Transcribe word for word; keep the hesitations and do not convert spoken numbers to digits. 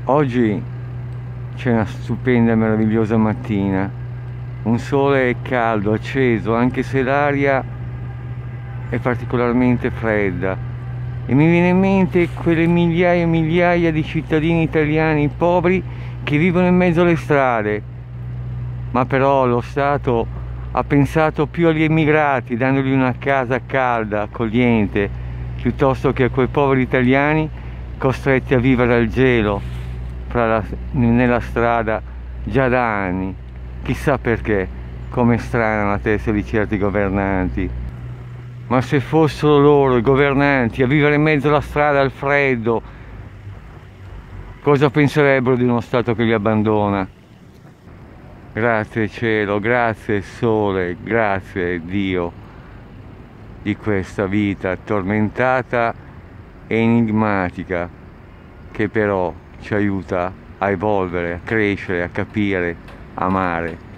Oggi c'è una stupenda e meravigliosa mattina, un sole caldo, acceso, anche se l'aria è particolarmente fredda, e mi viene in mente quelle migliaia e migliaia di cittadini italiani poveri che vivono in mezzo alle strade, ma però lo Stato ha pensato più agli immigrati, dandogli una casa calda, accogliente, piuttosto che a quei poveri italiani costretti a vivere al gelo fra la- nella strada già da anni. Chissà perché, come strana la testa di certi governanti. Ma se fossero loro, i governanti, a vivere in mezzo alla strada al freddo, cosa penserebbero di uno Stato che li abbandona? Grazie cielo, grazie sole, grazie Dio di questa vita tormentata e enigmatica, che però ci aiuta a evolvere, a crescere, a capire, a amare.